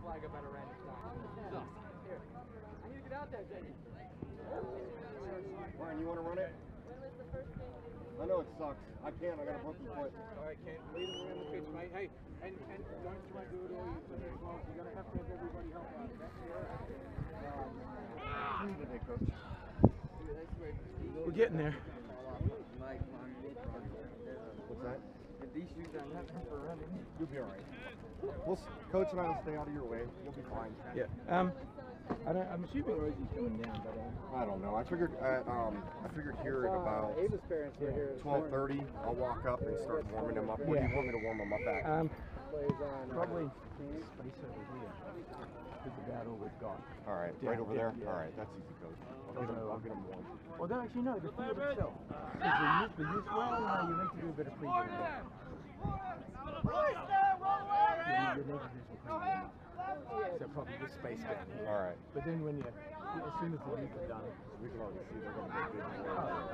flag up at a random time. So, here. I need to get out there, Jenny. Ryan, you want to run it? I know it sucks. I can't. I got a broken foot. All right, Kent, lead them around the pitch, mate. Hey, and don't try to do it all you play as well. You're going to have everybody help out. Today, Coach. We're getting there. What's that? If these shoes are not for running. You'll be all right. Coach and I will stay out of your way. You'll be fine. Yeah. I'm assuming Rosie's coming down, but I don't know. I figured here at about Ava's parents were here. 12:30. I'll walk up and start warming him up. What do you want me to warm him up at? Probably space over here. Because the battle was gone. All right, Yeah, right over yeah, there. yeah. All right, that's easy, Coach. I'll get him warm. Well, no, actually, no, the field itself. Because the youth round, you need to do a bit of pre-game. So probably the space down here. All right. But then when as soon as the youth are done, We can already see they're going to be good.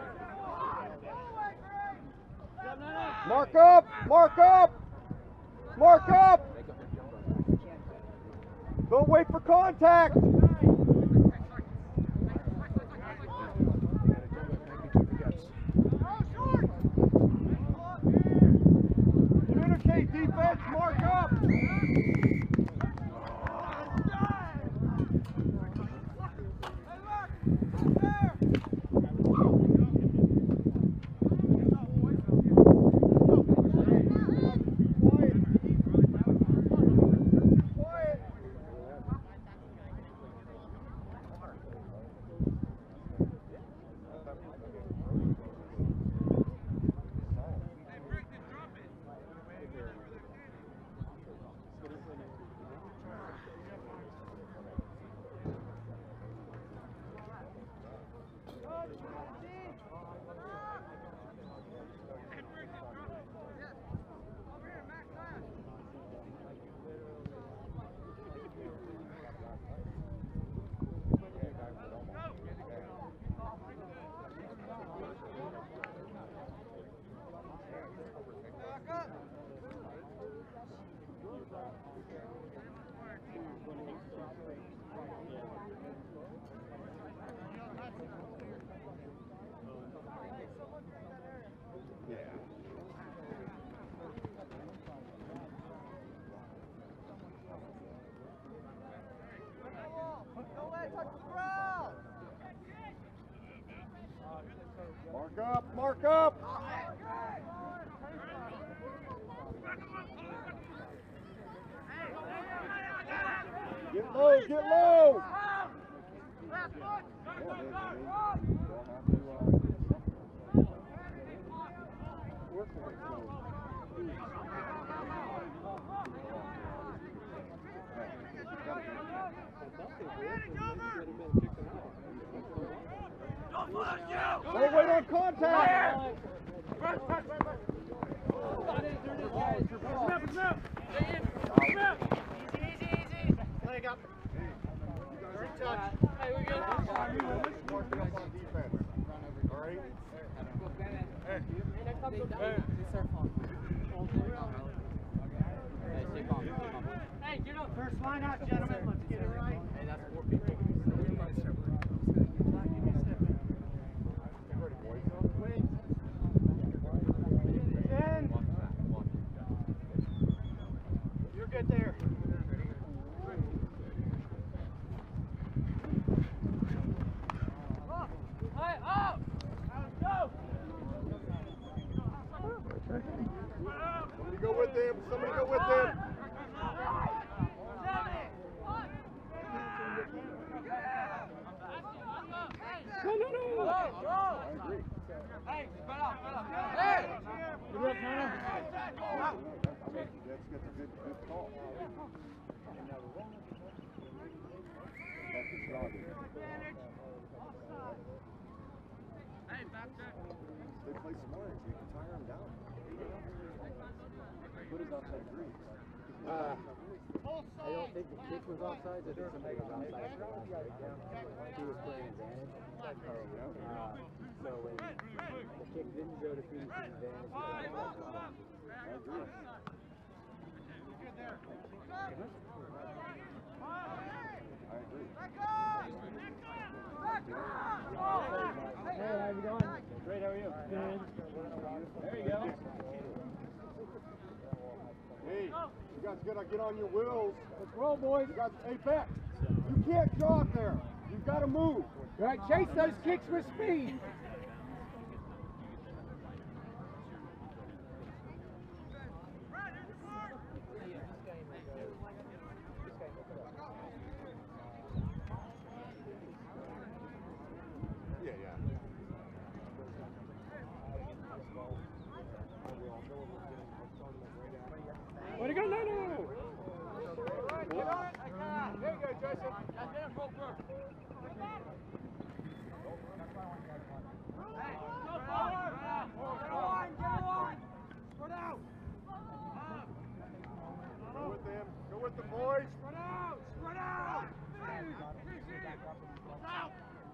Mark up! Mark up! Mark up! they got the jumbo. Don't wait for contact! Communicate, defense, mark up! Mark up, mark up! Get low, get low! Don't wait on contact! Leg up. Great touch. Hey, we're good. Marking up on defense. All right? Hey, get up. First line out, gentlemen. Let's get it right. Hey, that's 4 people. Get ready, boys. Wait. You're good there. Hey, up! Let's go! Somebody go with them. Somebody go with them. No. I agree. Hey, spread out. Hey! Good luck, Connor. That's a good call. That's his dog. Hey, back there. They play smart, so you can tire them down. Put his offside agree. I don't think the kick was offside. I think somebody was outside. He was playing advantage. So when the kick didn't go to Phoenix's advantage, I agree. There you go. Hey, you guys gotta get on your wheels. Let's roll, boys. You guys, hey, Beck, you can't jog there. You've got to move. All right, chase those kicks with speed. Yeah, yeah. Way to go, Nano! Get on it. There you go, Jason. Go with them. Go with the boys. Spread out! Spread out! Out!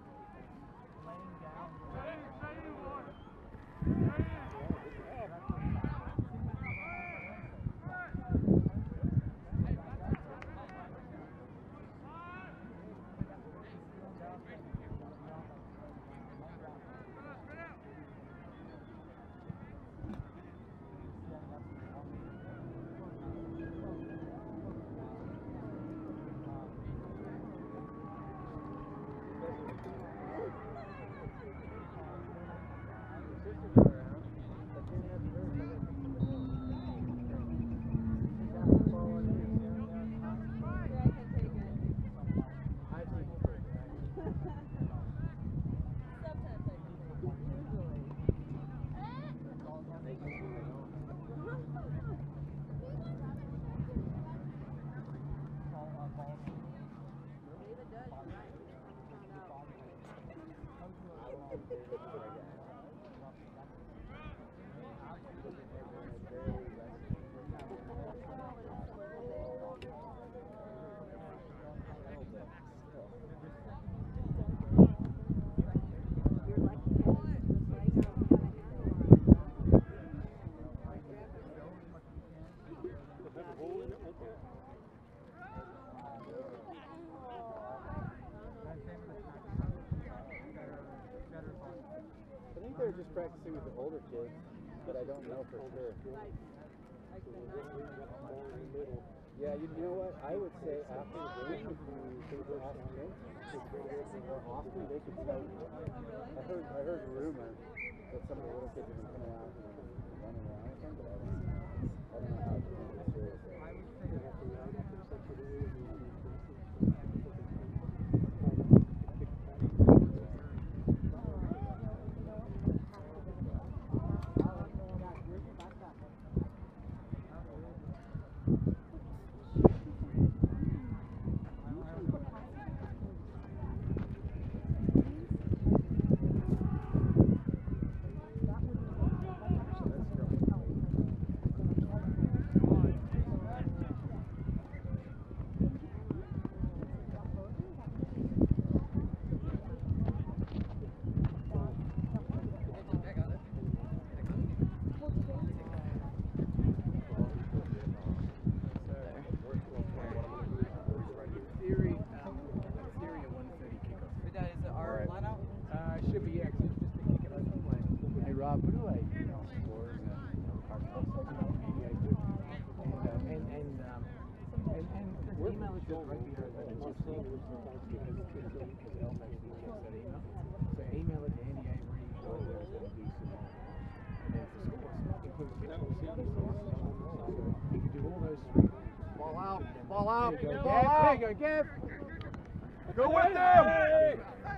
They're just practicing with the older kids, but I don't know for sure. Yeah, you know what? I would say after the game, if you ask kids more often, they could start. I heard a rumor that some of the little kids have been coming out and running around with them, but I don't know how it's serious. Ball out. There you go, Ball out. There you go, Gav. Go with them.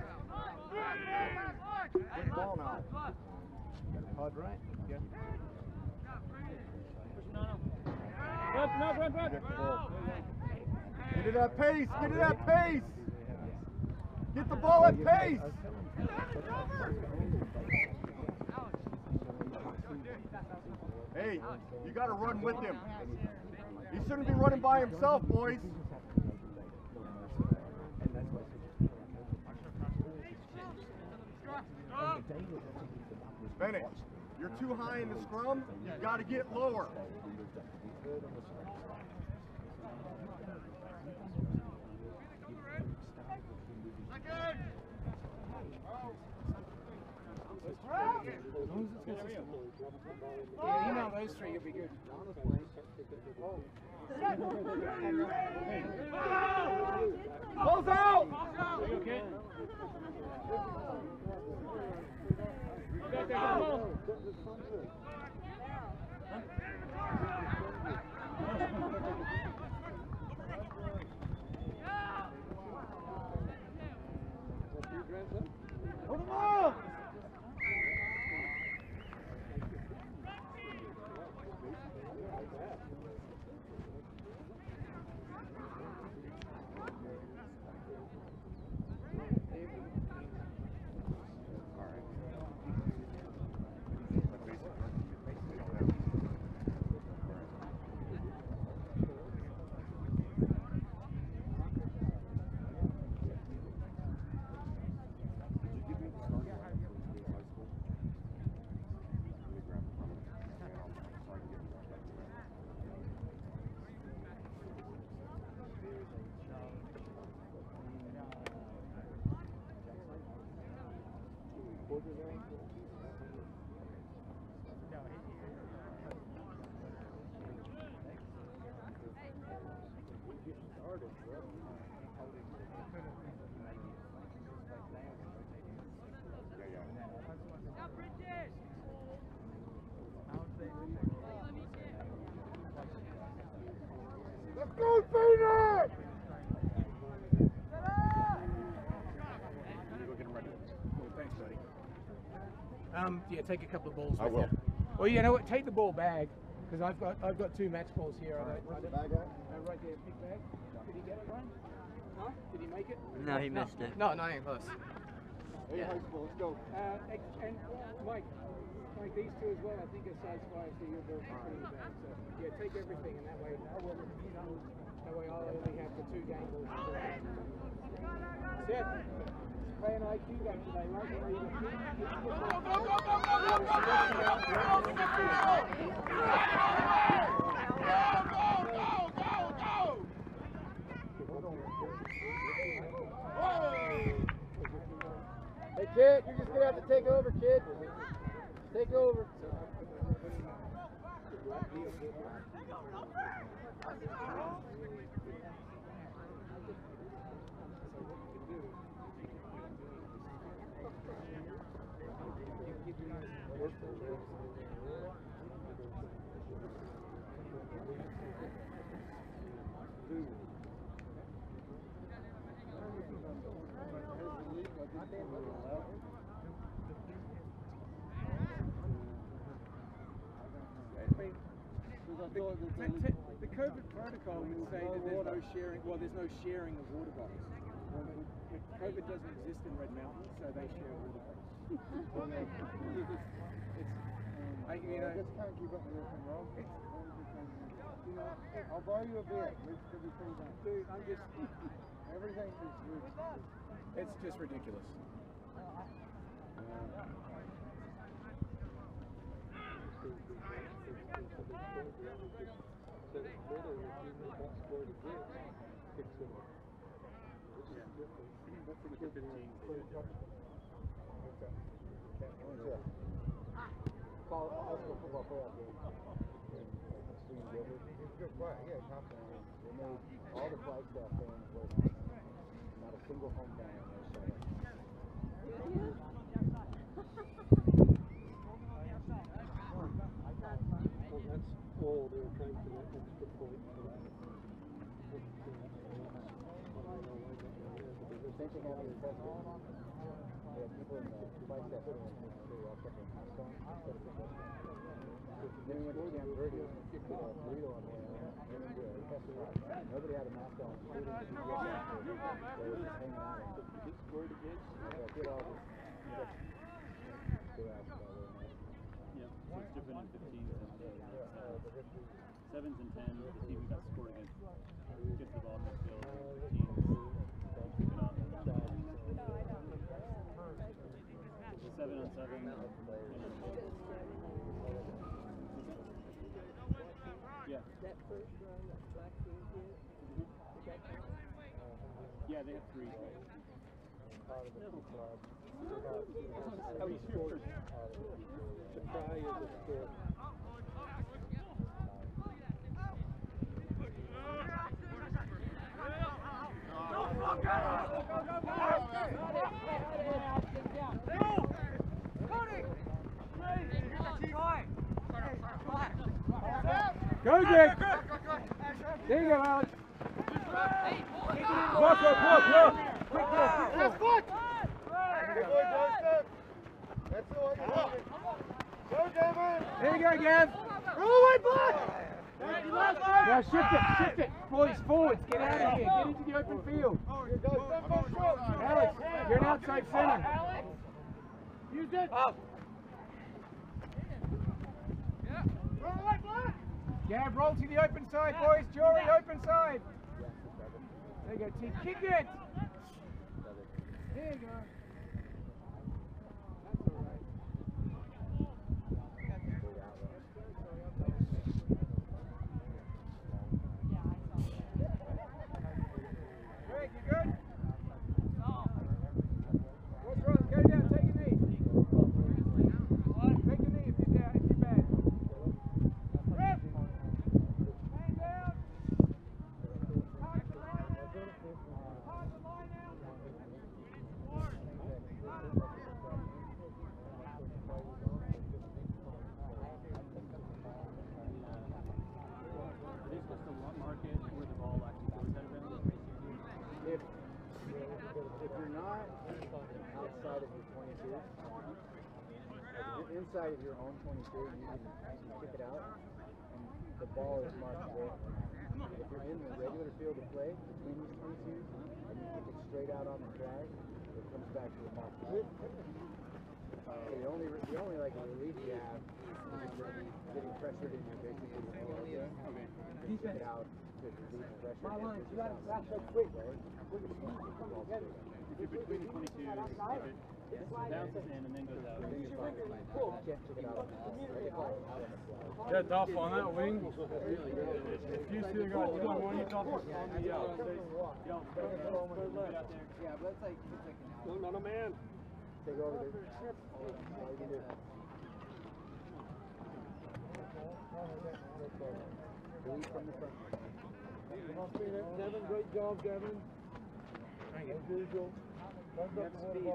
Good ball now. Hard right. Yeah. Run. Get it at pace. Get it at pace. Get the ball at pace. Hey, you got to run with him. He shouldn't be running by himself, boys. Bennett, you're too high in the scrum. You've got to get lower. As long as Yeah, email those three, you'll be good. Balls out! Are you okay? Hold him up! Let's go, Phoenix! Thanks, buddy. Yeah, take a couple of balls. I with will. you. Well, you know what? Take the ball bag because I've got 2 match balls here. Where's the bag at? Right there, big bag. Did he get it, Ryan? Huh? Did he make it? No, he missed it. No, not even close. Hey, high school, let's go. And Mike, these two as well. I think are size 5, so you're both in the bag. So yeah, take everything, and that way I'll only have the 2 game balls. Seth, play an IQ game today, right? Hey, kid, you're just gonna have to take over, kid. Take over. The COVID protocol would say that there's no sharing. Well, there's no sharing of water bottles. COVID doesn't exist in Red Mountain, so they share water bottles. I just can't keep up with everything, Rob. I'll buy you a beer. It's going to be pretty nice. Dude, I'm just. Everything is rich. It's just ridiculous. Call high school football playoff game. Yeah, confident. They made all the Flagstaff fans were not a single home fan in their side. Well, that's all they're trying to make extra point. Same thing happened in Texas. They had people in the Flagstaff fans making sure they all kept their masks on instead of the bus. Then we went to Camp Verde, we had a burrito on there, and then we were testing out. Nobody had a mask on, including the GPS officer. They were just hanging out. Keep scored again. Get all this. Go out by the mask. Yeah, so it's different in 15s and 7s and 10s. The team who got scored against gets the ball in the field. Teams pick it up. 7 on 7. Yeah. That first run, that black team did. Yeah, they have 3. Part of the club. How he scored. The try is a score. Go, Dick! There you go, Alex. Look. Quick ball. Good boy, Joseph. That's the one. Go, Devin. There you go, Gav. Roll away, block. Now shift it. Boys, forwards, get out of here. Get into the open field. Here goes Dumbo short. Alex, you're an outside center. Use it. Roll away, block. Gav, roll to the open side, boys. Jory, open side. There you go, T. Kick it. There you go. That's all right. Greg, you good? What's wrong? Go down, take a knee. Take a knee if you're down, if you're bad. Ref! Man down! Hard the line out! Hard the line out! Are they supposed to mark it where the ball actually goes out of bounds? If you're not outside of your 22, if you're inside of your own 22, you can kick it out, and the ball is marked there. If you're in the regular field of play between these 22s, and you kick it straight out on the drag, it comes back to the mark. The only like relief you have is if you're getting pressured and you're basically you kick it out to relieve the pressure. My line, you gotta flash up quick. If you're between the 22s, if it bounces in and then goes out, then you're fine. Get off on that wing. If you see a guy doing one, you off on the out. Yeah, but it's like No, not a man. take over there. All you can do. Delete from the front. Devin, great job, Devin. Thank you. As usual. Use your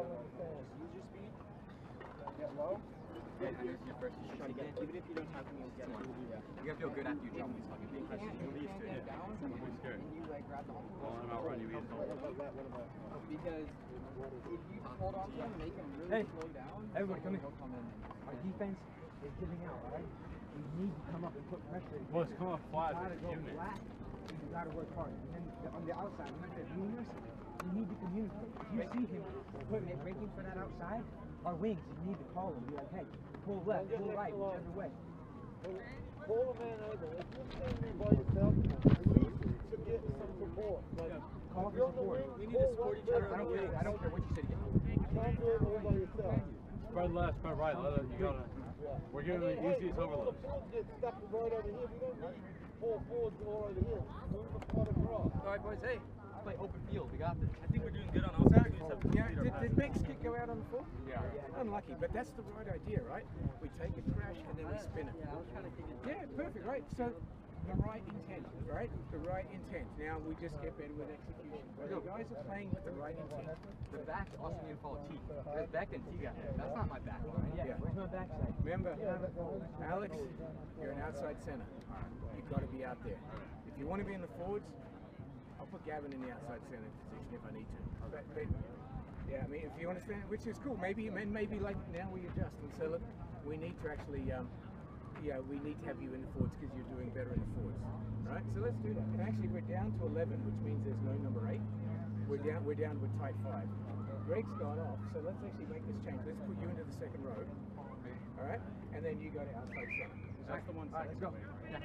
speed. Get low. Yeah, you're first. You should try to get it. Even if you don't have to, you'll get it. You're gonna feel good after you jump these fucking big presses. You'll be used to it. Scared. You like grab the Well, I'm out running. You because if you hold on to him and make him really slow down, Everybody come in. he'll come in. Our defense is giving out, right? We need to come up and put pressure. Well, it's come off flat. You gotta go flat. You gotta work hard. And then on the outside, when they're juniors, you need to communicate. If you see him breaking for that outside, our wings, you need to call him. Be like, hey, pull left, pull right, whichever way. Pull a man over. If you're standing by yourself, you need to get some support. Like, Call for support. We need to support each other. I don't care what you said. you can't do it all by yourself. Spread left, spread right. You gotta. We're giving the easiest overload. The forwards get stuck right over here. We don't need 4 forwards all over here. Move the spot across. All right, boys. Hey, let's play open field. We got this. I think we're doing good on offense. We just have to Yeah, complete our did pass. Beck's kick go out on the floor? Yeah. Unlucky, but that's the right idea, right? We take a crash and then we spin it. Yeah, I was trying to kick it. Yeah, perfect, right? So the right intent, right? The right intent. Now we just get better with execution. But the guys are playing with the right intent. The back also need to follow T. There's back and T got there. That's not my back line. Yeah. Where's my backside? Remember, Alex, you're an outside center. You've got to be out there. If you want to be in the forwards, I'll put Gavin in the outside center position if I need to. But, yeah, I mean, if you understand, which is cool. Maybe like now we adjust and say, look, we need to actually, we need to have you in the forwards because you're doing better in the forwards, right? So let's do that. And actually, we're down to 11, which means there's no number 8. We're down with tight 5. Greg's gone off, so let's actually make this change. Let's put you into the second row, all right? And then you go to outside center. That's the one. All right, let's go.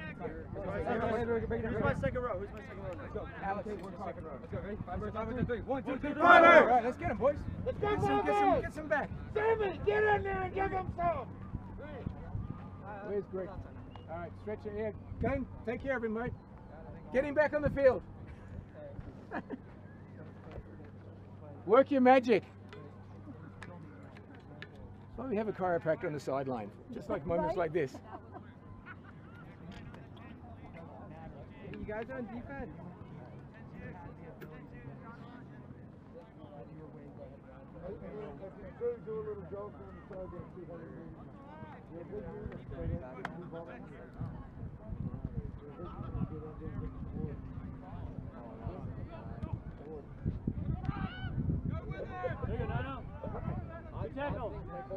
Who's my second row? Who's my second row? Let's go. Alex, we're second row. Let's go. Ready? 5, 1, 2, 3. 1, 2, 3. Five, eight. All right, let's get him, boys. Let's go, Get some back. Sammy, get in there and give him some. Where's Greg? All right, stretch your head. Gang, take care of him, mate. Get him back on the field. Work your magic. That's why we have a chiropractor on the sideline, just like moments like this. You guys on defense? Do a little joke on the side there, 200 meters. You're a big unit, so they can move on. There you go, no. High tackle.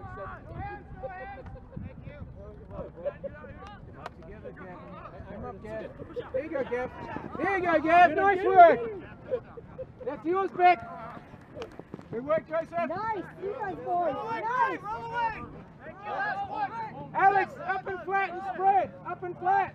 Together, Gav. Come up, Gav. There you go, Gav. There you go, Gav. Nice work. That's yours, Beck. Good work, Joseph. Nice. You guys, boys. Nice. Alex, up and flat and spread. Up and flat.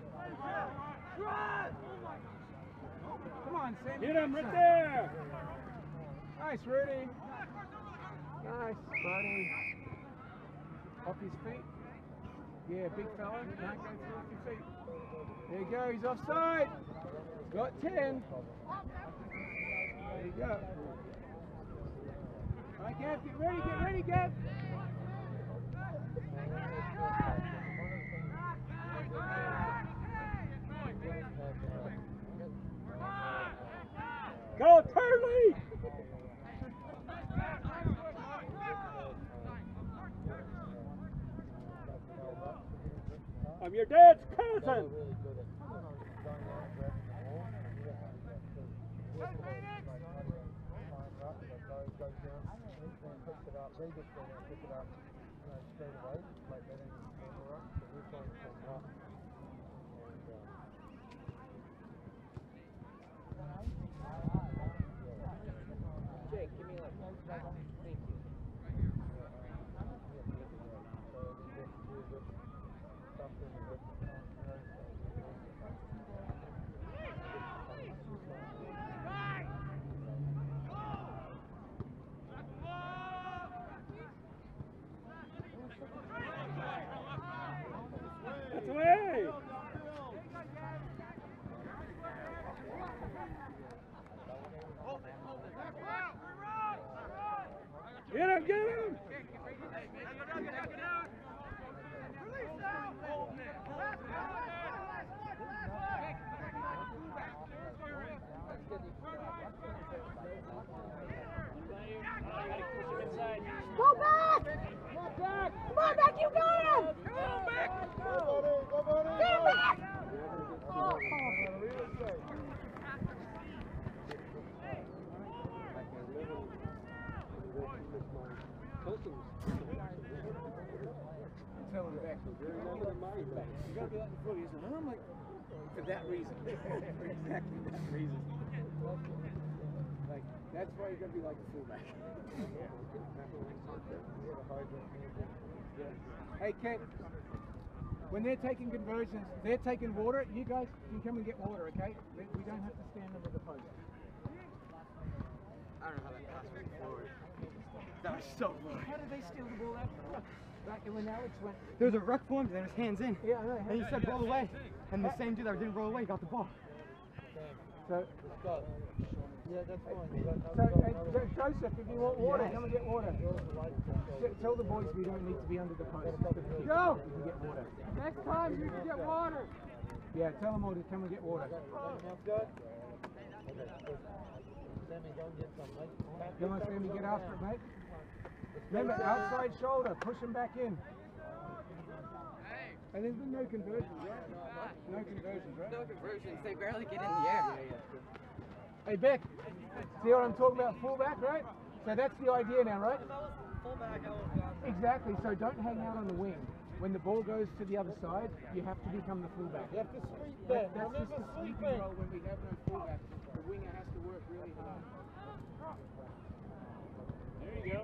Come on, Sam. Hit him right there. Nice, Rudy. Nice, buddy. Off his feet. Yeah, big fella. Don't go through off your feet. There you go. He's offside. Got 10. There you go. All right, Gav, get ready, Gav. Go, Turley. I'm your dad's cousin. Jake, give me like thank you. That's away. Get him, get him. Go back. Come on, back. You got him. Come on, back. Get him back. Oh. Tell him back. You gotta be like the foot. He said, "Huh?" I'm like, for that reason. For exactly that reason. Like, that's why you gotta be like the fullback. Hey, Ken. When they're taking conversions, they're taking water. You guys can come and get water, okay? We don't have to stand under the post. I don't know how that pass went forward. That was so low. How did they steal the ball out? Back when Alex went. There was a ruck formed and then his hands in. Yeah, I know. And he said roll away. And the same dude that didn't roll away got the ball. So, Yeah, that's fine. Joseph, if you want water, come and get water. Tell the boys we don't need to be under the post. Go! You can get water. Next time you can get water. Yeah, tell them all to come and get water. Come on, Sammy, get after it, mate. Remember, outside shoulder, push him back in. And there's been no conversions, right? No conversions, right? No conversions. They barely get in the air. Hey, Beck, see what I'm talking about? Fullback, right? So that's the idea now, right? Exactly, so don't hang out on the wing. When the ball goes to the other side, you have to become the fullback. You have to sweep that. That's just Remember the sweeping sweeping. role when we have no fullback. The winger has to work really hard. There you go.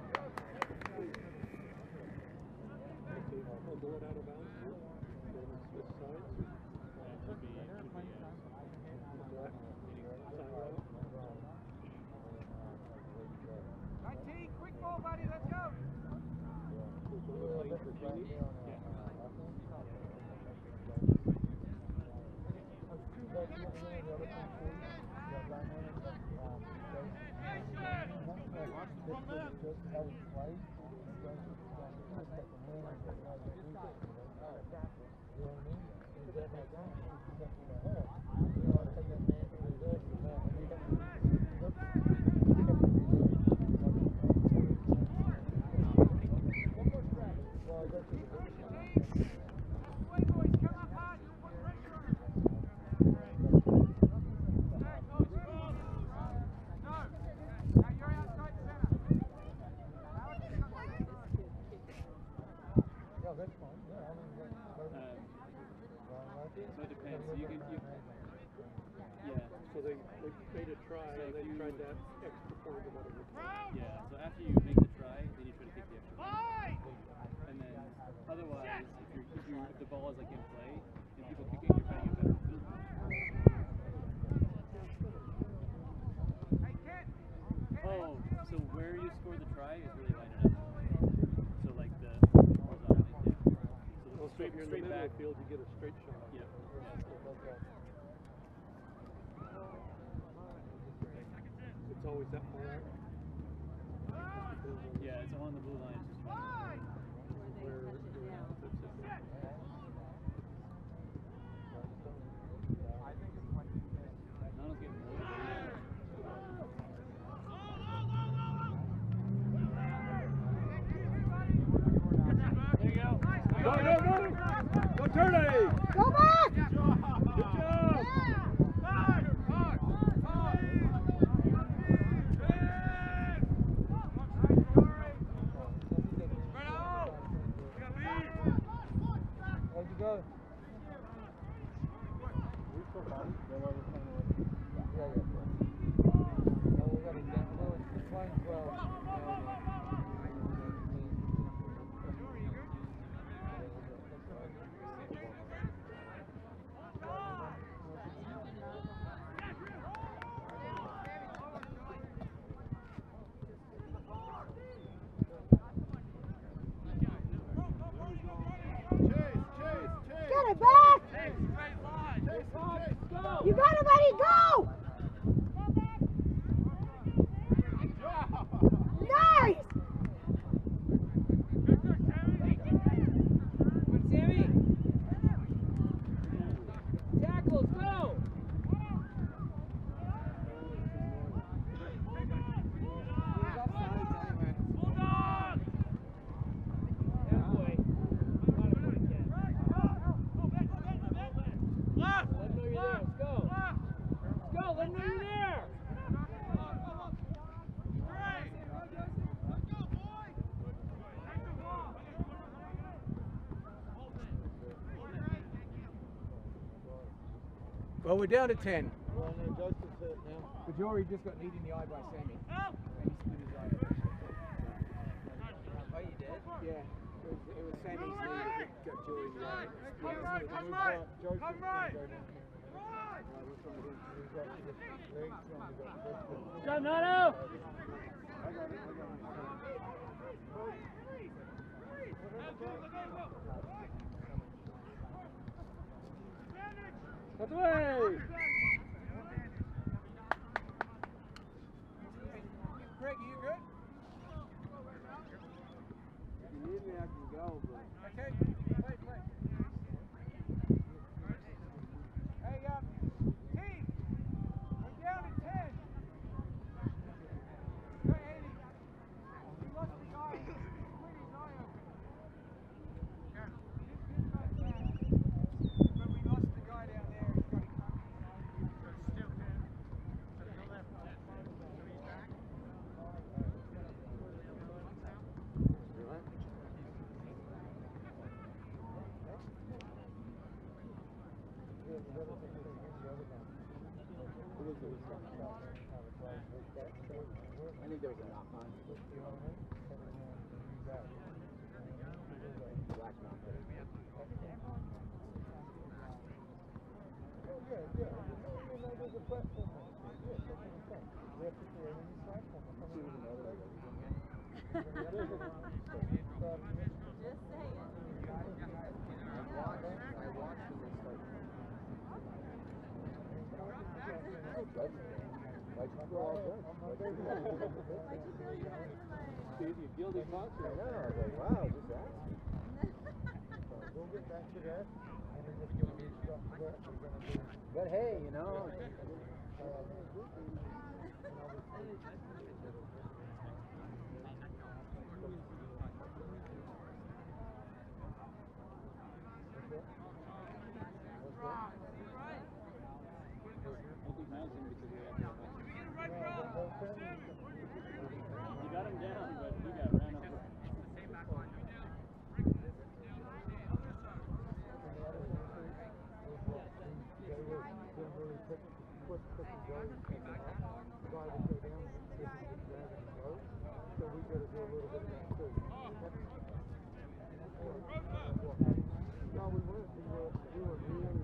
Quick ball, buddy, let's go. So it depends. So you can, yeah. So they made a try and they tried that extra point or whatever. Yeah. So after you make the try, then you try to kick the extra point. And then otherwise, if the ball is like in play and people kicking, you're trying to get better field position. Oh, so where you score the try is really lining up. So like the horizontal, yeah. So the If you're in the middle straight back. of the field, you get a straight shot. Yeah. It's always that far out. Yeah, it's on the blue line. It's just fine. Donald's getting motivated. There you go. Go, Turney! Go back! Good job! How'd you go? Get it back! You gotta let it go! Nice! Sammy! Tackles, go! Well, we're down to 10. Well, no, Justin's hit now. Bajori just got kneed in the eye by Sammy. And he split his eye. Oh, you did? Yeah, it was Sammy's knee that got Jory in the eye. Come right! John Nato! That's away! Greg, are you good? If you need me, I can go, but... Okay, play. Hey, team, we're down to 10. Hey, Andy, we lost the guy. He split his eye open. This guy's bad. But we lost the guy down there. He's got still 10. I think there was a knock on. Black knock. Like you feel all good. Dude, you feel the concert. I know. I was like, wow, just that. We'll get back to that. And then if you want me to stop that, we're going to do. But hey, you know. You got him down, but he got ran over. So we got to do a little bit of that too. No, we weren't. We were really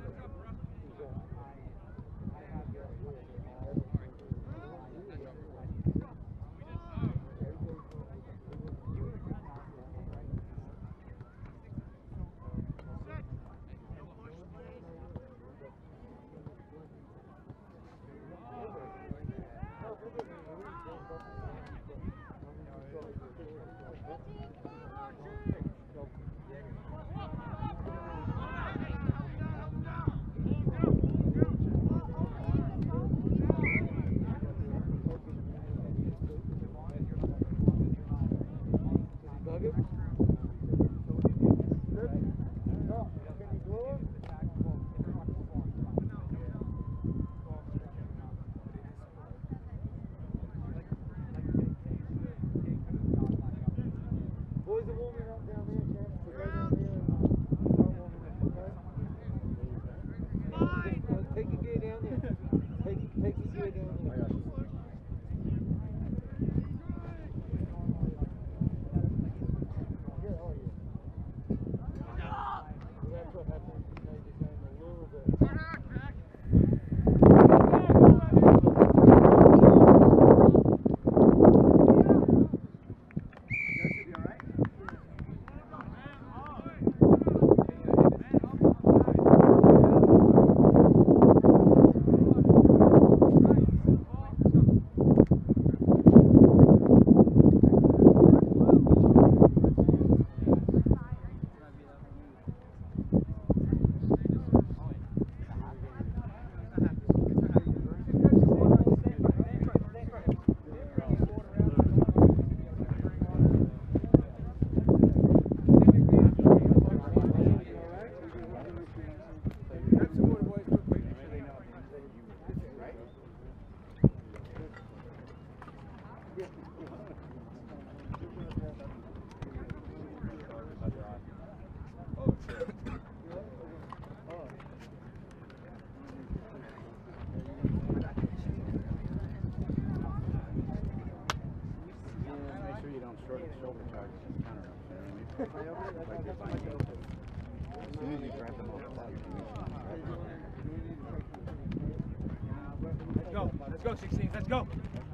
Let's go, 16. Let's go.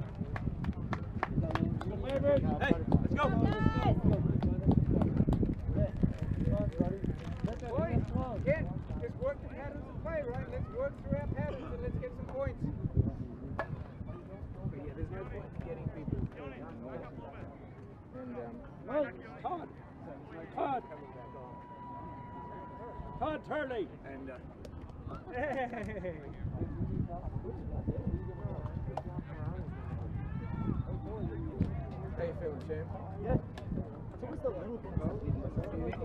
Hey, let's go. Boy, again, just work the patterns of play, right? Let's work through our patterns and let's get some points. But yeah, there's no point in getting people. And Todd Turley. And Hey! how you feeling, champ? Yeah. It's always the little things that lead to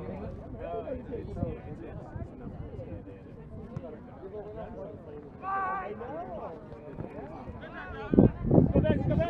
I know. Go back, go back.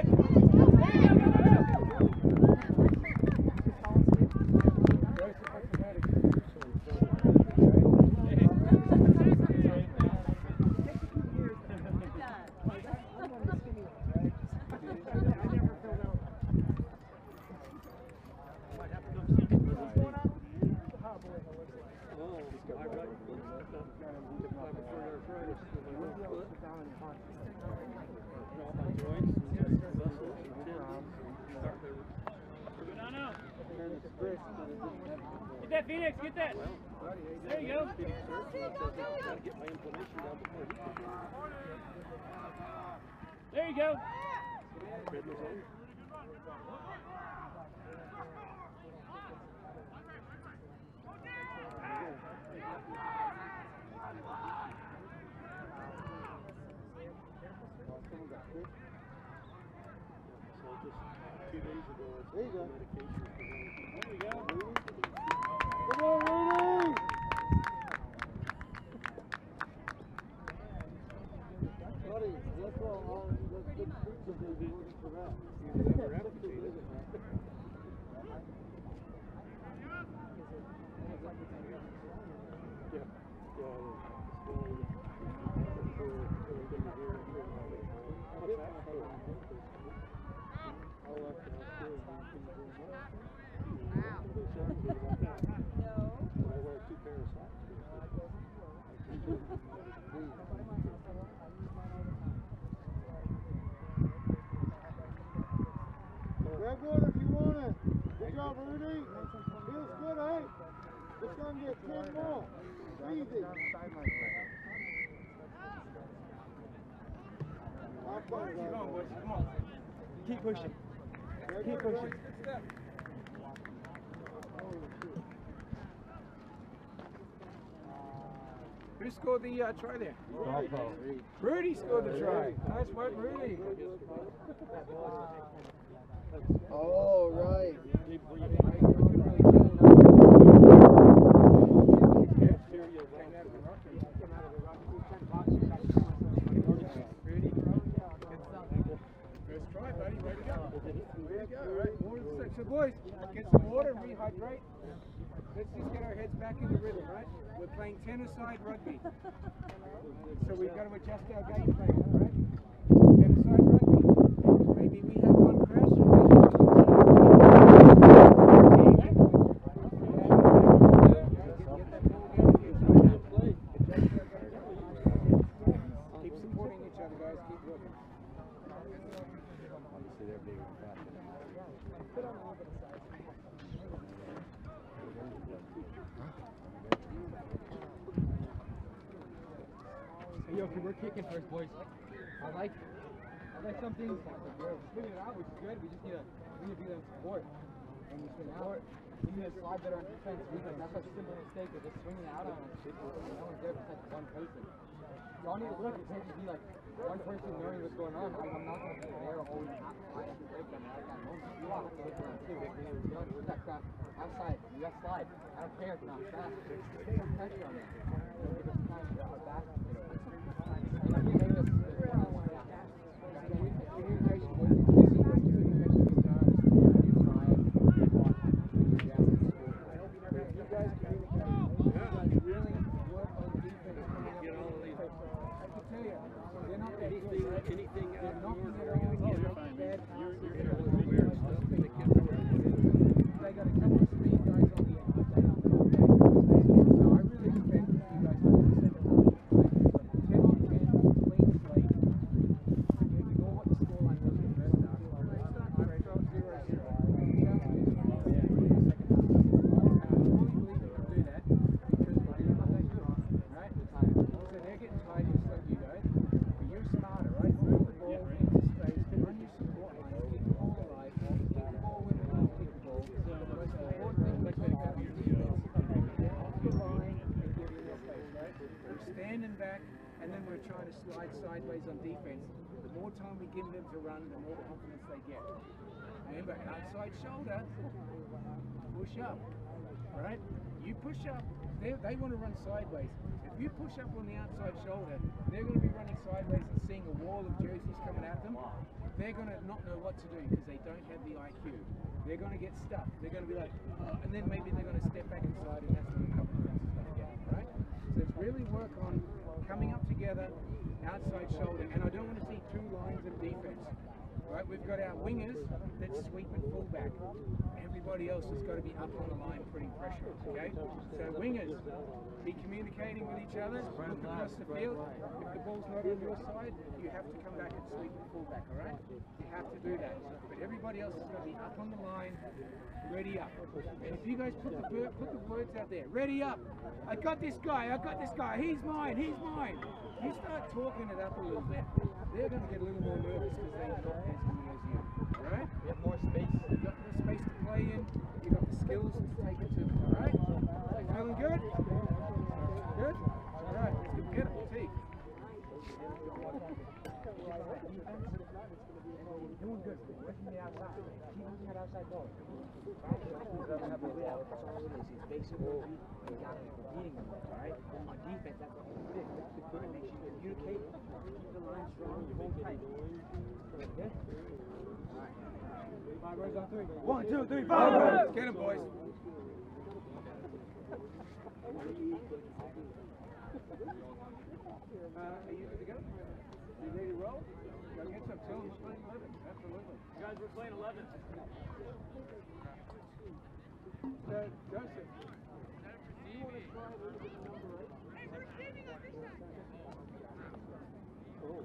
Get that, Phoenix, get that. There you go. There go. There you go. There we go. Come on, Rudy! Buddy, that's all. That's big pizza baby working for that. Grab one if you want it. Good job, Rudy. Feels good, eh? It's going to get 10 more. Easy. Come on, boys. Come on. Keep pushing. Keep pushing. Who scored the try there? Rudy scored the try. Nice work, Rudy. Oh, right. First try, buddy. Way to go. Way to go. All right. Water the sec. So, boys, get some water and rehydrate. Let's just get our heads back in the rhythm, right? We're playing 10-a-side rugby. So we've got to adjust our game plan, right? 10-a-side rugby. Maybe we have one crash. Keep supporting each other, guys. Keep working. Obviously, they're bigger and faster. Hey, okay, we're kicking first, boys. I like something. Swing it out, which is good. We just need to be there to support. When we swing out, we need to slide better on defense. That's a simple mistake of just swinging out on us. No one's there to protect one person. Y'all need to look. It can't just be like one person knowing what's going on. I'm not going to be there always outside and break them at that moment. You all have to look around too. You know, with that crap outside, you got slide. I don't care if it's not fast. Put some pressure on them. Give us time to get our back. Sideways on defense, the more time we give them to run, the more confidence they get. Remember, outside shoulder, push up, right? You push up, they want to run sideways. If you push up on the outside shoulder, they're going to be running sideways and seeing a wall of jerseys coming at them. They're going to not know what to do because they don't have the IQ. They're going to get stuck. They're going to be like, oh, and then maybe they're going to step back inside and that's when the confidence is going to get, right? So it's really work on coming up together, outside shoulder, and I don't want to see two lines of defense. Right, we've got our wingers that sweep and full back. Everybody else has got to be up on the line putting pressure, okay? So wingers, be communicating with each other, look across the field. If the ball's not on your side, you have to come back and sweep and full back, all right? You have to do that. But everybody else has got to be up on the line, ready up. And if you guys put the words out there, ready up. I got this guy, he's mine, he's mine. You start talking it up a little bit, they're going to get a little more nervous because they're not as good as you, all right? We have more space. You've got more space to play in, you've got the skills to take it to them, all right? Feeling good? Good? All right, let's go get it, T. Doing good. Working the outside. Keep moving that outside ball. Right? Doesn't have a without. That's all it is. It's basically you got to be beating them. All right? On defense, that's what you do. Make sure you communicate. Keep the line strong. You hold tight. Okay? All right. 5 rows on 3. 1, 2, 3, 5. Get him, boys. Are you good to go? You ready to roll? Gotta get some. Tell them we're playing 11. Absolutely. Guys, we're playing 11. Joseph, do you want to try a little bit of number 8? Oh,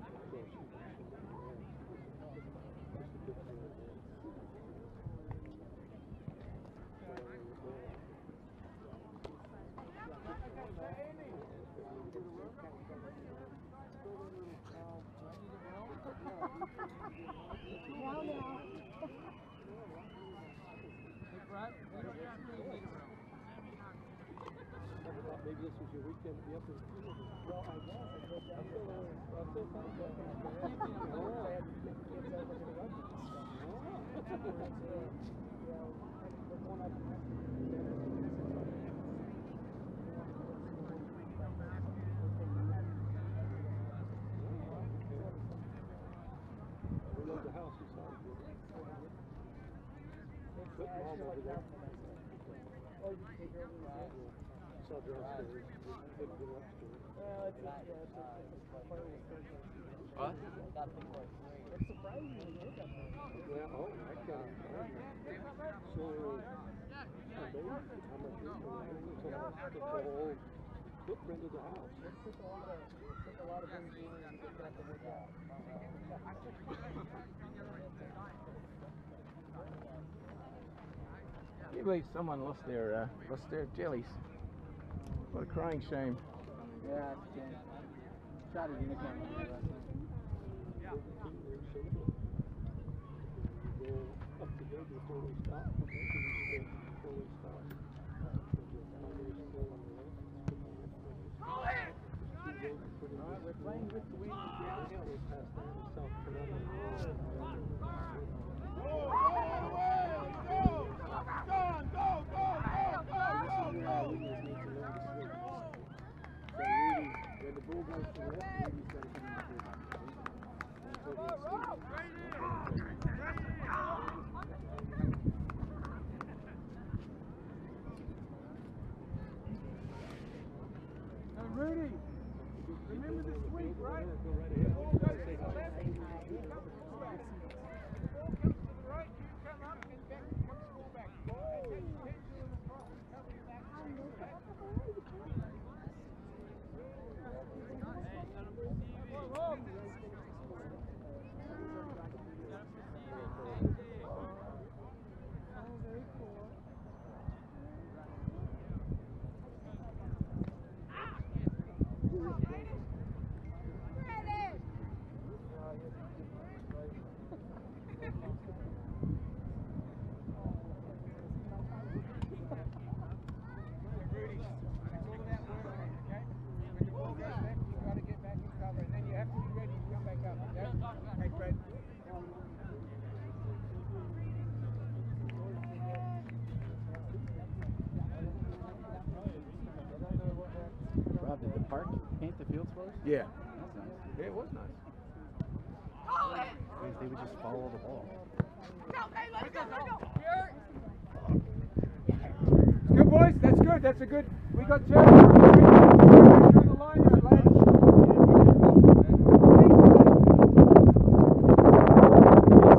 Maybe this was your weekend to be up in well, I guess. I'm still fine. We love the house. Put mom over there. Or you can take her over there. Saw her upstairs. Didn't get her upstairs. What? It's surprising when you look at that. Yeah, oh, I can't imagine. So, how much the whole footprint of the house. It took a lot of engineering to get that to work out. Can you believe someone lost their jellies? What a crying shame. Yeah, it's a shame. Shot a unicorn last night. Up to there before we stop. Before we stop. Alright, we're playing with the wind downhill. We're past down to South Carolina. When the ball goes to the left, Rudy's got to come in Now, Rudy, remember the sweep, right? The ball goes to the left, you come fullback. The ball comes to the right, you come up, and back comes fullback. And then pendulum across and coming back. Rob, did the park paint the fields for us? Yeah. That's nice. Yeah, it was nice. They would just follow the ball. Good, boys. That's good. That's a good. We got two. Through the line out, lads.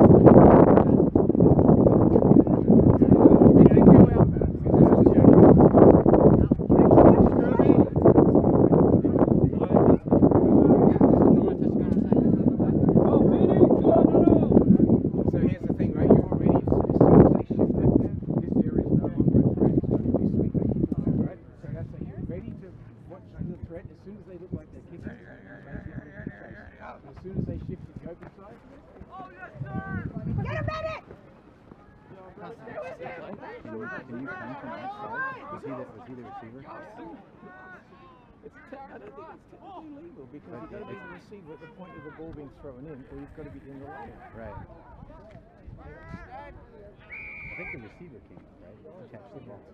he the receiver? I don't think it's technically legal because you've got to be the receiver at the point of the ball being thrown in, or you've got to be in the line. Right. I think the receiver came up, right? To catch the ball.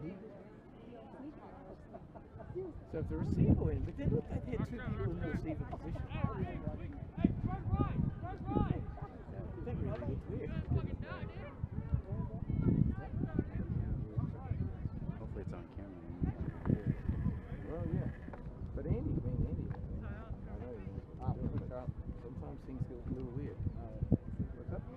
So if the receiver went, but then look, they had two people in the receiver position. That really looked weird. Hopefully it's on camera. Well, yeah. But Andy, I know he knows what he's doing, but sometimes things get a little weird. What's up?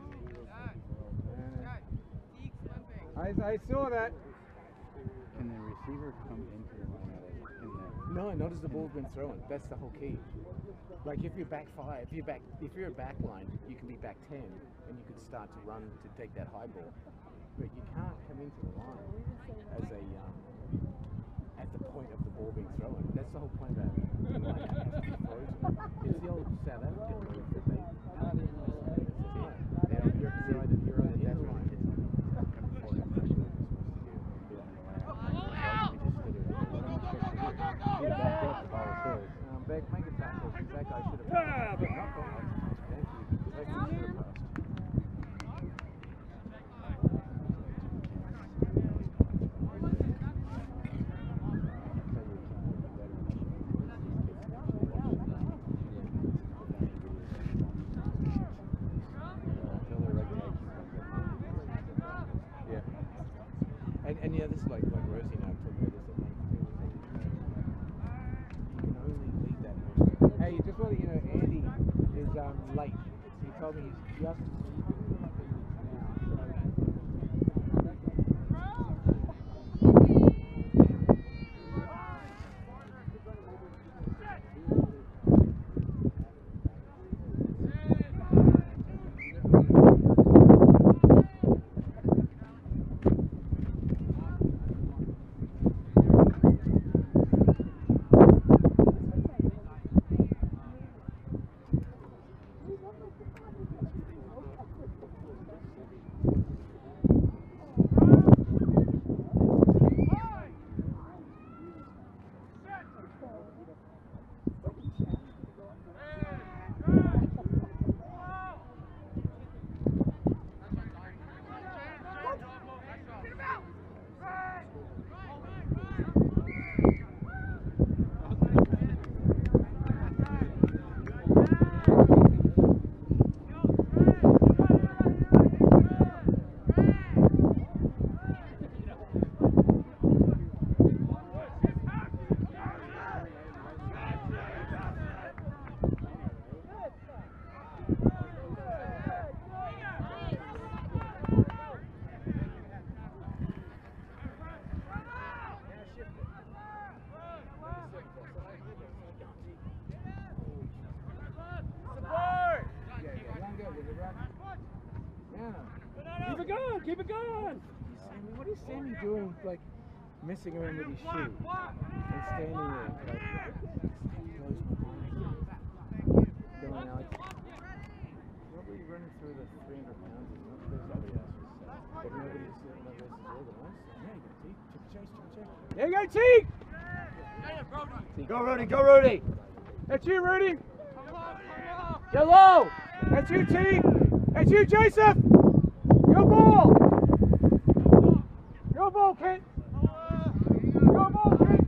I saw that. Can the receiver come into the line in there? No, not as the ball's been thrown. That's the whole key. Like if you're back 5, if you're a back line, you can be back 10, and you could start to run to take that high ball. But you can't come into the line as a at the point of the ball being thrown. That's the whole point about it. The line has to be frozen. It's the old South African move that they don't. You're on the death line. Make a tackle. That guy should have passed. Thank you. That guy should have passed. Yeah. And yeah, this is like Rosie and I have talked about this at length too. You can only lead that much. Hey, just want to you know, Andy is late. He told me he's just Keep it going! What is Sammy doing, like, messing around with his shoe? And standing there, like, blows my mind. Going Alex. Probably running through the 300 pounds is not because somebody else was set. But nobody's organised. Yeah, you go, Teague! Chip chase, Teague! Go, Rudy! Go, Rudy! That's you, Rudy! Get low! That's you, Teague! That's you, Joseph! Your ball! Your ball, Kent! Your ball, Kent!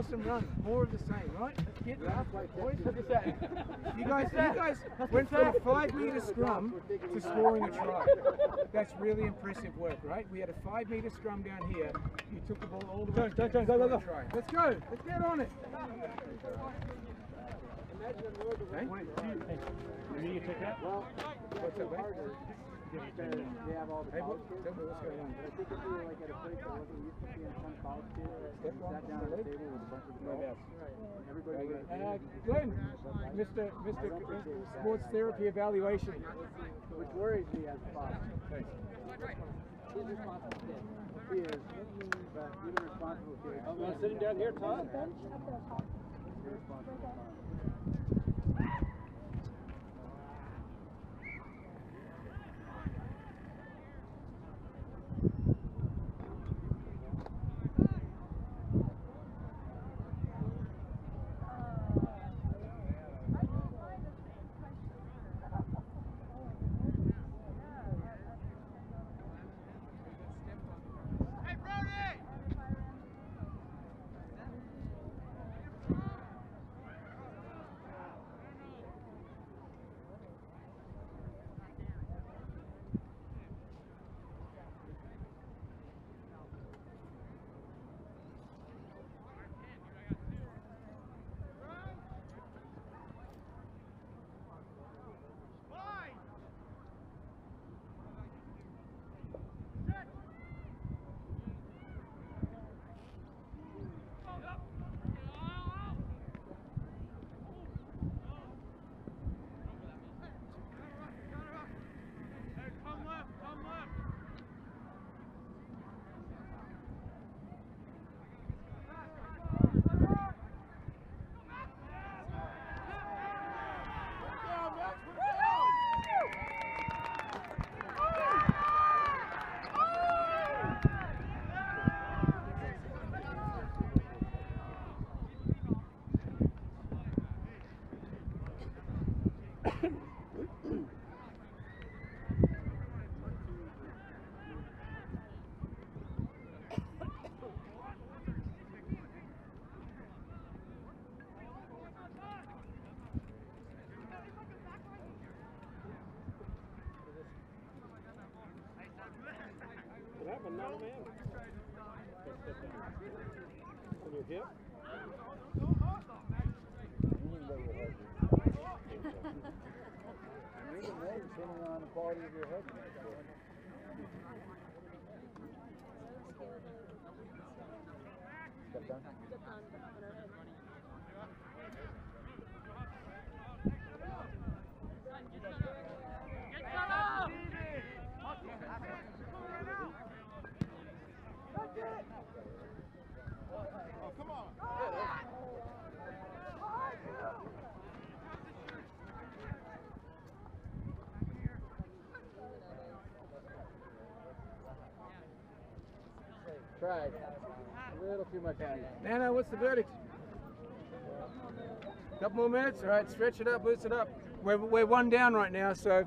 some runs, more of the same, right? Let's get that. Boys, You guys went from a 5-meter scrum to scoring a try. That's really impressive work, right? We had a 5-meter scrum down here. You took the ball all the way to Go. try. Let's go. Let's get on it. Okay? You need to take that? Well, What's up, mate? because they have all the Hey, college tell me what's going on. But I think if we were like at a place that wasn't used to seeing some college kids, and we sat down at a table with a bunch of adults, everybody was Glenn, Mr. Sports Therapy Evaluation. which worries me as a father. He's responsible kid. He is, but even responsible kids. I'm sitting down here, Todd. Irresponsible father. What happened now, man? On your hip? Even more depending on the quality of your head. Step down. Oh, come on. Tried. A little too much on it. Nana, what's the verdict? Couple more minutes? All right, stretch it up, boost it up. We're one down right now, so.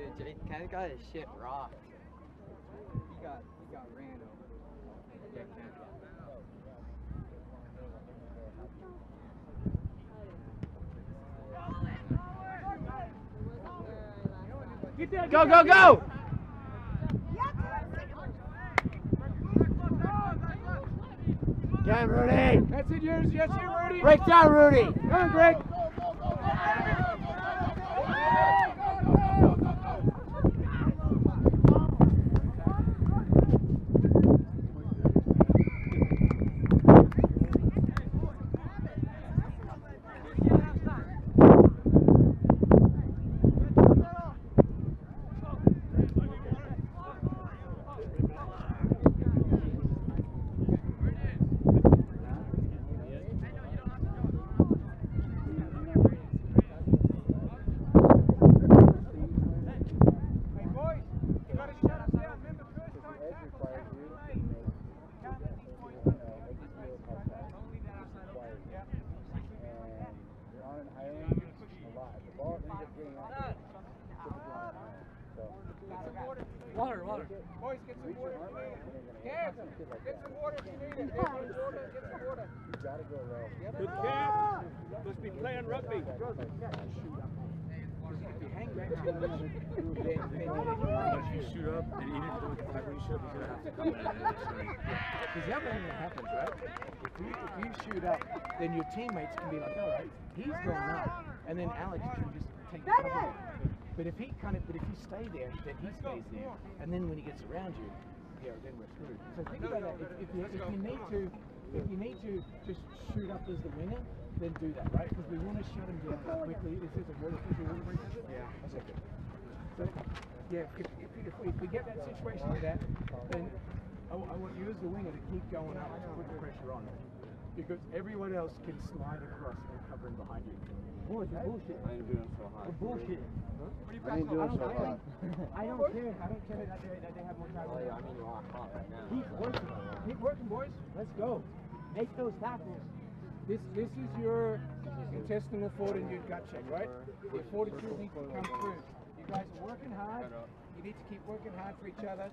Ken got his shit rocked. He got ran over. Yeah, Ken. Go, go, go! Get Rudy! That's it, yours. Yes, you, Rudy. Break down, Rudy! Come on, Greg. Water, water. Boys, get some water. Kev, get some water if you need it. Get some water. Get some water. Good catch. Must be playing rugby. If you hang back too much, then if you shoot up, and even if you don't have when you shoot up, you're going to have to come in. Because the other thing that happens, right? If you shoot up, then your teammates can be like, all right, he's going up, and then Alex can just take the cover. But if you stay there, then he stays there, and then when he gets around you, yeah, then we're screwed. So think about that. If you need to just shoot up as the winger, then do that, right? Because we want to shut him down quickly. Is this a water break? Yeah. That's okay. So, yeah, if we get that situation like that, then I want you as the winger to keep going up to put the pressure on, because everyone else can slide across and cover in behind you. Boy, it's bullshit. I ain't doing so hot. We're bullshit. I ain't doing so hot. I don't care. I don't care that they have more time. Oh, yeah, I mean, you're on hot right now. Keep working. Keep working, boys. Let's go. Make those tackles. This is your intestinal fort and your gut check, right? Your fortitude needs to come through. You guys are working hard. You need to keep working hard for each other.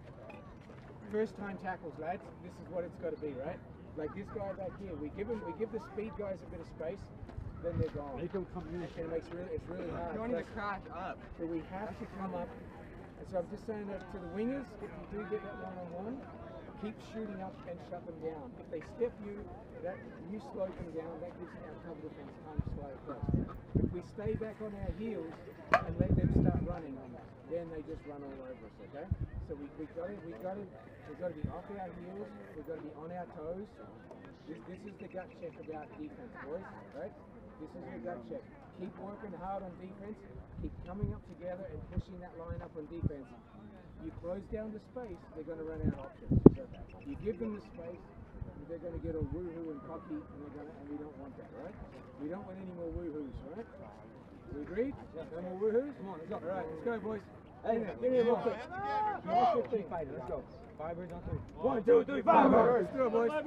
First time tackles, lads. This is what it's got to be, right? Like this guy back here, we give the speed guys a bit of space, then they're gone. They don't come in. And it's really hard. You don't need to crash up. So we have to come up. And so I'm just saying that to the wingers, if you do get that one-on-one, keep shooting up and shut them down. If they step you, you slow them down, that gives our cover defense time to slide across. If we stay back on our heels and let them start running, then they just run all over us, okay? So we've got to be off our heels, we've got to be on our toes. This is the gut check about defense, boys, right? This is your gut check. Keep working hard on defense, keep coming up together and pushing that line up on defense. You close down the space, they're going to run out of options. So you give them the space, they're going to get all woohoo and cocky, and we don't want that, right? We don't want any more woohoos, right? We agreed? No more woohoos? Come on, let's go. All right, let's go, boys. Hey, give me a real quick. No 15 fighters. Let's go. 5 birds on 3. 1, 2, 3, 5 birds. Let's go, boys.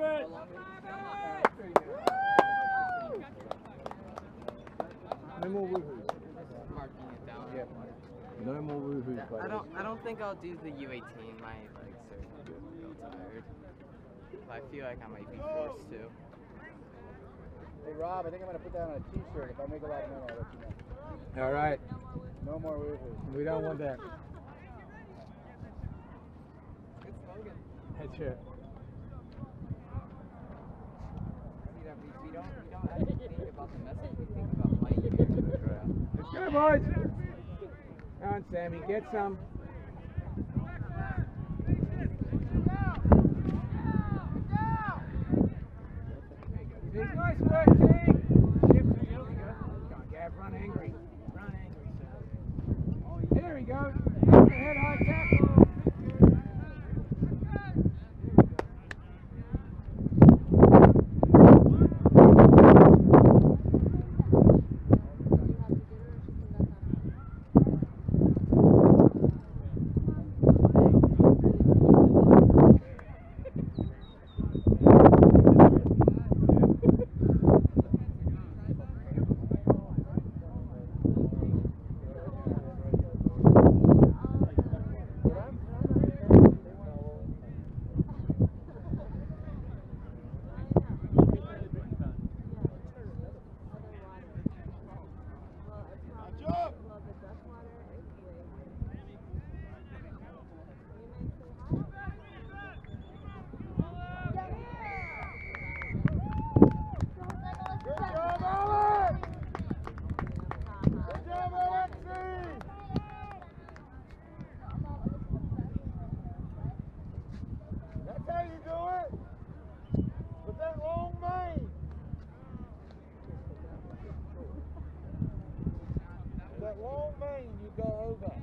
No more woohoos. Marking it down. Yeah. No more woohoos. I don't think I'll do the U18. My legs are real tired. I feel like I might be forced to. Hey Rob, I think I'm going to put that on a t-shirt. If I make a lot of money, I'll let you know. All right. No more woohoos. We don't want that. Head check. We don't actually think about the message, we think about money here. Let's go, boys. Come on, Sammy, get some. Nice work, team. Shift to you. Come on, Gav, run angry. Run angry, son. There he goes. That's the head high tackle. could go over.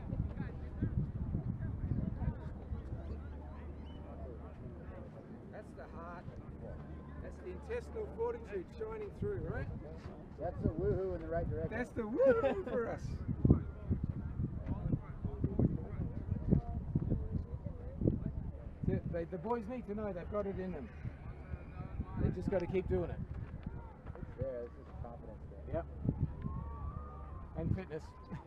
That's the heart. That's the intestinal fortitude shining through, right? That's the woohoo in the right direction. That's the woo for us. The boys need to know they've got it in them. They just got to keep doing it. It's there. This is a confidence thing. Yep. And fitness.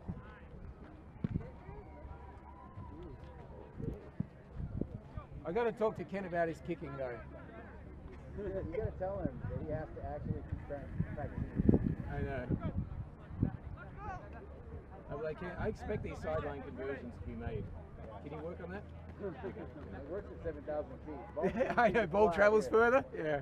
I got to talk to Ken about his kicking though. You got to tell him that he has to actually keep practicing. I know. I expect these sideline conversions to be made. Can you work on that? It works at 7,000 feet. I know, ball travels further? Yeah.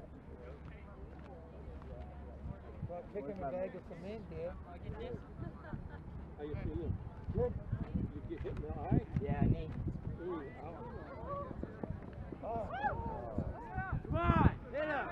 Well, kicking a bag of cement here. How you feeling? Good. You get hit now, alright? Yeah, neat. Ooh, ow. Come on, hit him.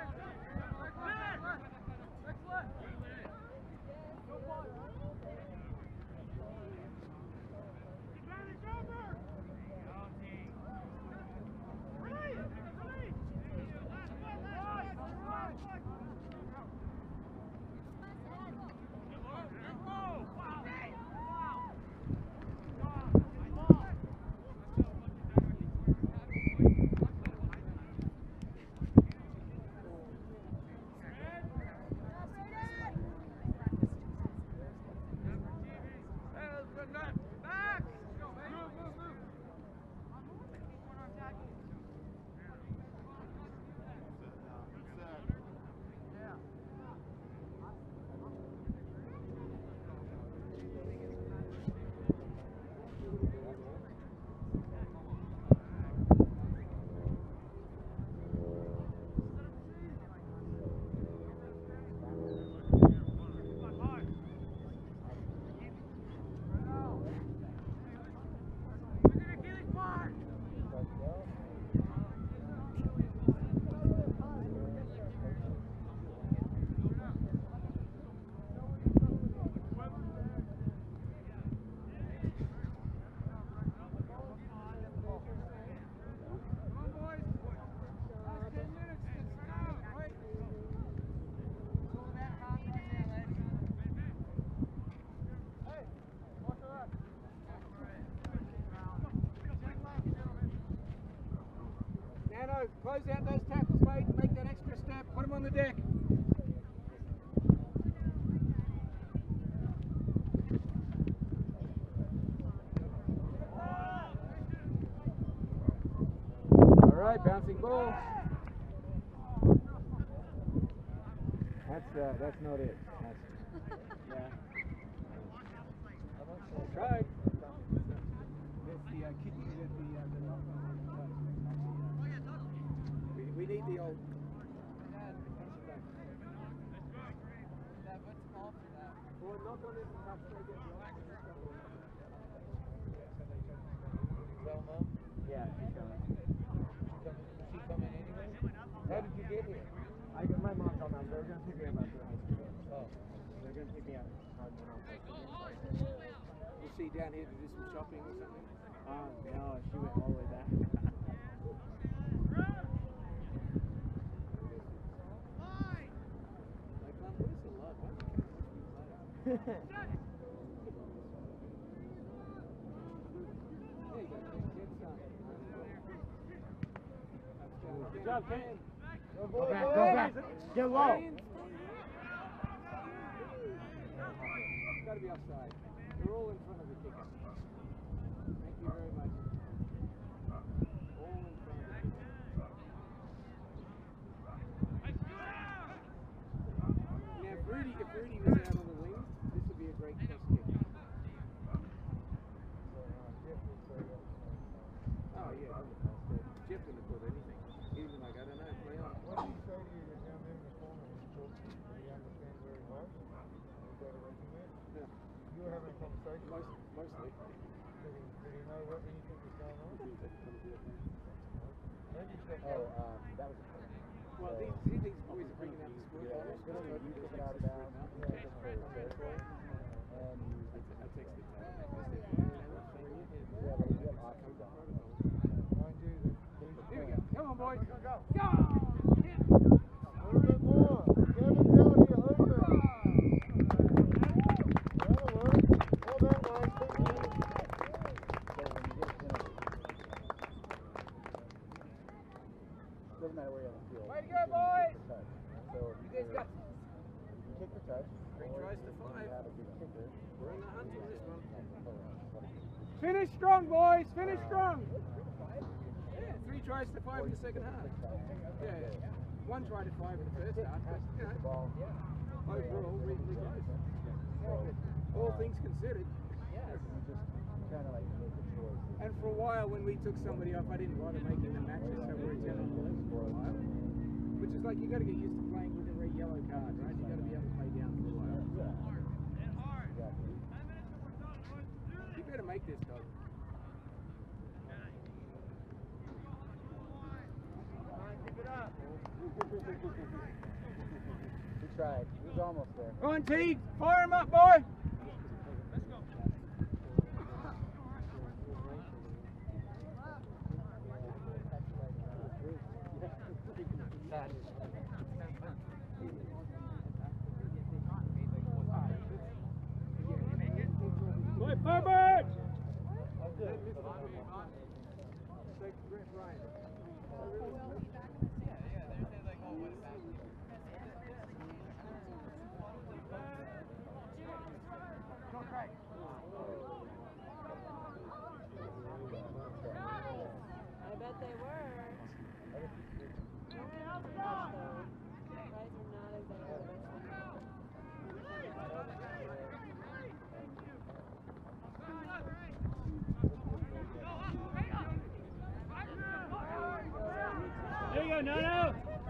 Close out those tackles, mate. Make that extra step. Put them on the deck. All right, bouncing ball. That's not it. Yeah. Tried. That's the kidney with we need the old. Or knock on it and perhaps they get Velma? Yeah, she's coming. Is she coming anyway? How did you get here? I got my mom called down. They're going to pick me up after high school. Oh. They're going to pick me up. Was she down here to do some shopping or something? No, she went all the way back. Good job, Ken. Go back. Get low. Got to be offside. You're all in front of the kicker. Thank you very much. All in front of the kicker. Now, if Rudy was out on the wing, this would be a great cross kick. Oh, yeah. Jeff wouldn't have caught anything. He was like, I don't know, play on. What did he say to you down there in the corner when you talked to him? Did he understand where he was? You got away from it? Yeah. You were having a conversation? Mostly. Did he know what anything was going on? Maybe he's got That was Well, these boys are bringing out the score. you took it out of bounds. And Here we go. Come on, boys. Go. A little bit more. Kevin's out here, open. That'll work. All that way. Doesn't matter where you're on the field. Way to go, boys! So You guys got kick the touch. 3 tries to 5. You have a good kicker. We're in the hunt on this one. Finish strong, boys. Finish strong. Yeah, 3 tries to 5 in the second half. Yeah, 1 try to 5 in the first half, but you know, overall reasonably close. All things considered. Kind of like make a choice. And for a while, when we took somebody off, I didn't bother making the matches, so we're in general for a while. Which is like you got to get used to playing with a red yellow card, right? You got to be able to play down for a while. You better make this, dog. He tried. He was almost there. Go on, T. Fire him up, boy. Go forward! I bet they were. There you go, no.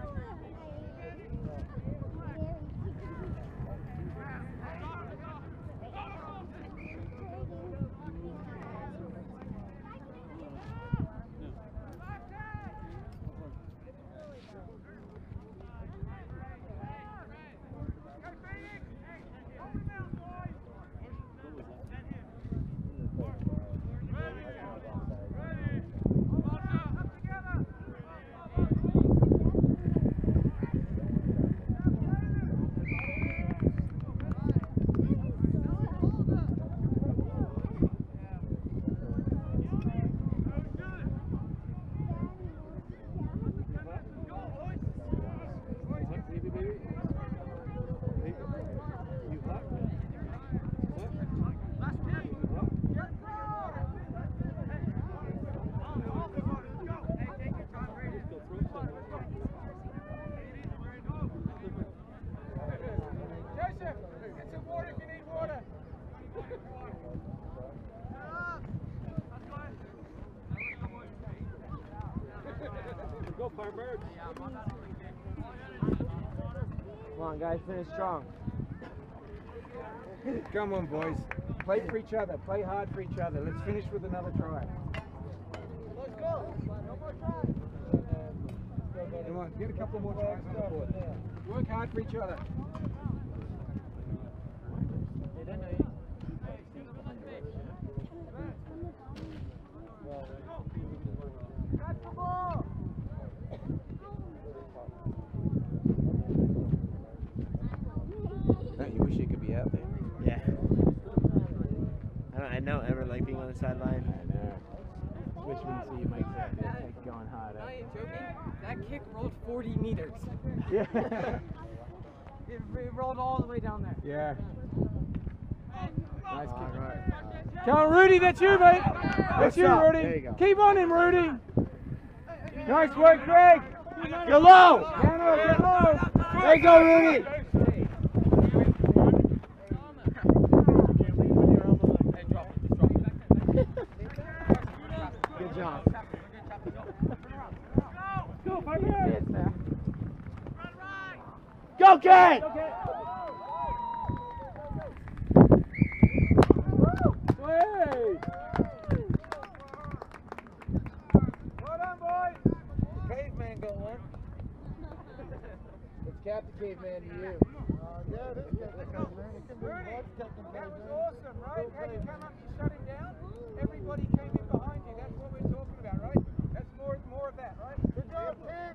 Go, Firebird. Come on, guys, finish strong. Come on, boys. Play for each other. Play hard for each other. Let's finish with another try. Let's go. No more tries. Come on, get a couple more tries on the board. Work hard for each other. Catch the ball. Don't you wish you could be out there? Yeah. I don't ever like being on the sideline. I know. Wish we could see you make that going hard. Not even joking. That kick rolled 40 meters. Yeah. It rolled all the way down there. Yeah. Nice kick. Come on, Rudy, that's you, mate. That's you, up? Rudy. There you go. Keep on him, Rudy. Nice work, Greg. Get low. Get low. There you go, Rudy. Good job. Go, Firebird. Go, Ken! Hey. Well done, boys. Caveman got one. Let's cap the caveman to you. Yeah, it is catching plays, man. It can be much catching plays, That was man. awesome, right? How you come up, you shut him down. Everybody came in behind you. That's what we're talking about, right? That's more of that, right? Good job, kid.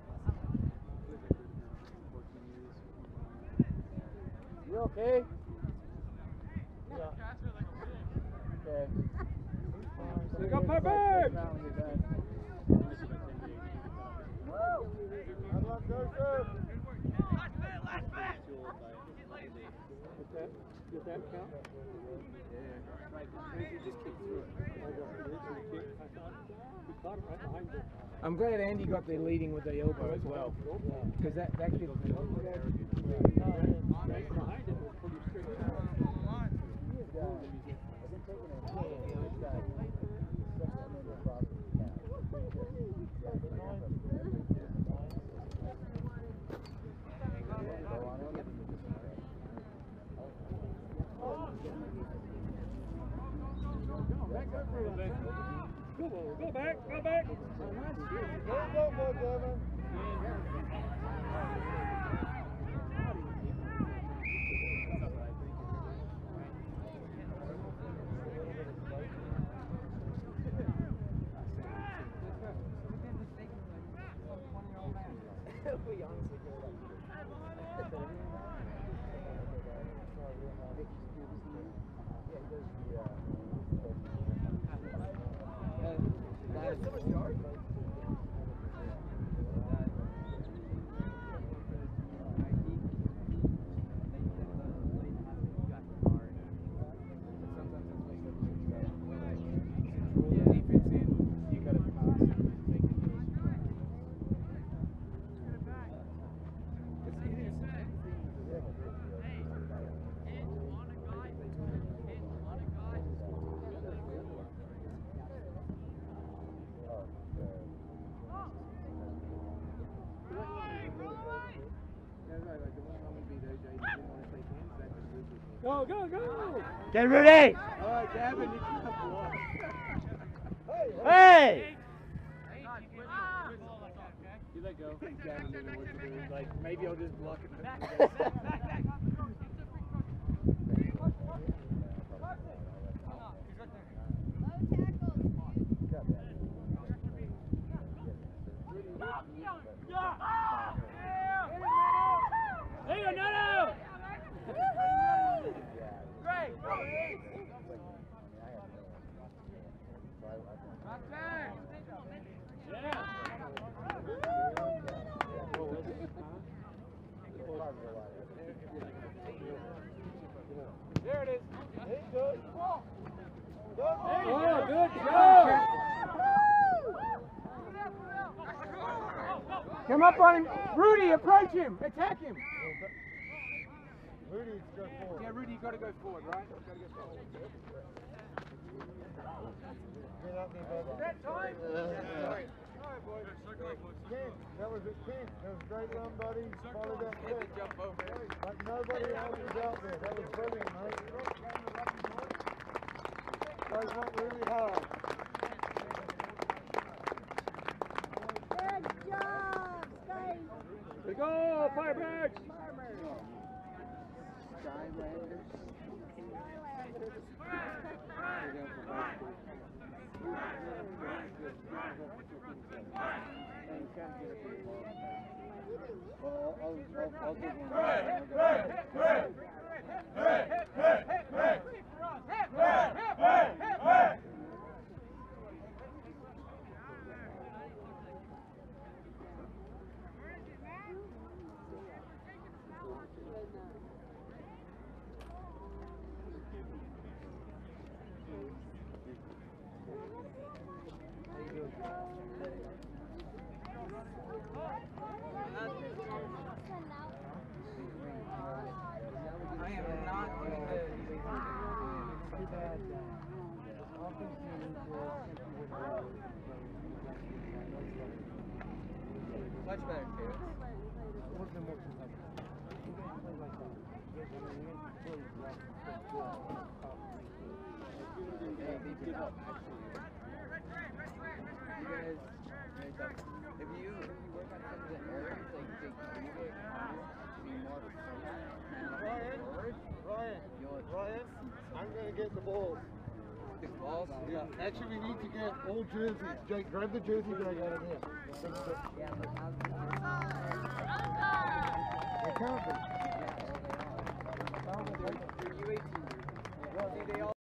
You okay? Yeah. Okay. Fine. So you got Piper! Good luck, Joseph. Did that count? He just kicked through it. He caught it right behind him. I'm glad Andy got there leading with the elbow as well. Because that kid was Right behind it was pretty straight. Go back, go back. Go, Devin. Go, go, go! Get ready! Alright, Gavin, you can't block. Hey! You let go. Gavin didn't know what to do. He's like, maybe I'll just block it. Hey, Renato! Great! There it is. Hey, good. Oh, good job! Come up on him. Rudy, approach him. Attack him. Rudy, go forward. Yeah, Rudy, you got to go forward, right? Got to go forward. Get up there, baby. That time? Sorry. Alright, boys. King, that was it, King. That was a great run, buddy. Follow that quick. Jump over. Like nobody else was out there. That was brilliant, mate. Guys went really hard. Good job, Steve. Here we go, Firebirds! I'll give one. I am not doing good. Much better, Taylor. If you work on some of the areas, like take it to be more precise. Ryan, I'm gonna get the balls. Balls? Yeah. Actually, we need to get old jerseys. Jake, grab the jersey bag out of here. They can't be.